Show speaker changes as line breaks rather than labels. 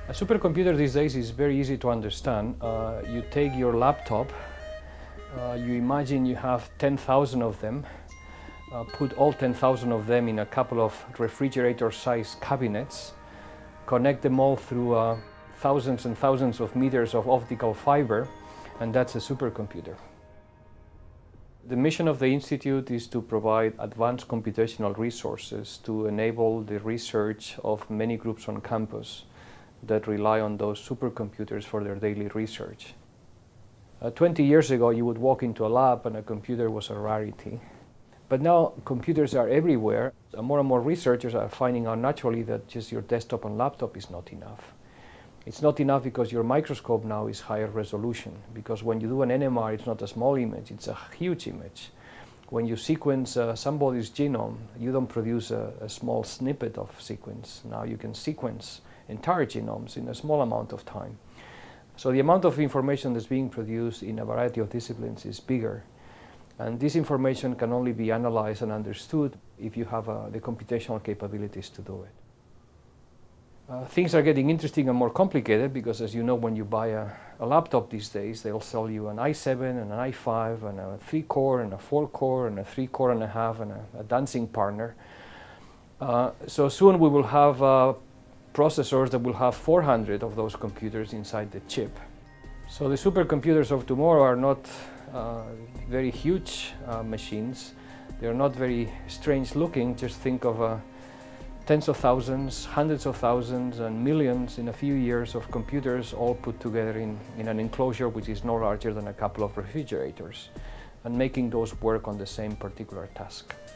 A supercomputer these days is very easy to understand. You take your laptop, you imagine you have 10,000 of them, put all 10,000 of them in a couple of refrigerator-sized cabinets, connect them all through thousands and thousands of meters of optical fiber, and that's a supercomputer. The mission of the Institute is to provide advanced computational resources to enable the research of many groups on campus that rely on those supercomputers for their daily research. 20 years ago, you would walk into a lab and a computer was a rarity. But now computers are everywhere, and more researchers are finding out naturally that just your desktop and laptop is not enough. It's not enough because your microscope now is higher resolution, because when you do an NMR, it's not a small image, it's a huge image. When you sequence somebody's genome, you don't produce a small snippet of sequence. Now you can sequence entire genomes in a small amount of time. So the amount of information that's being produced in a variety of disciplines is bigger. And this information can only be analyzed and understood if you have the computational capabilities to do it. Things are getting interesting and more complicated because, as you know, when you buy a laptop these days, they'll sell you an i7 and an i5 and a 3-core and a 4-core and a 3-core and a half and a dancing partner. So soon we will have processors that will have 400 of those computers inside the chip. So the supercomputers of tomorrow are not very huge machines. They're not very strange looking. Just think of tens of thousands, hundreds of thousands, and millions in a few years of computers all put together in an enclosure which is no larger than a couple of refrigerators, and making those work on the same particular task.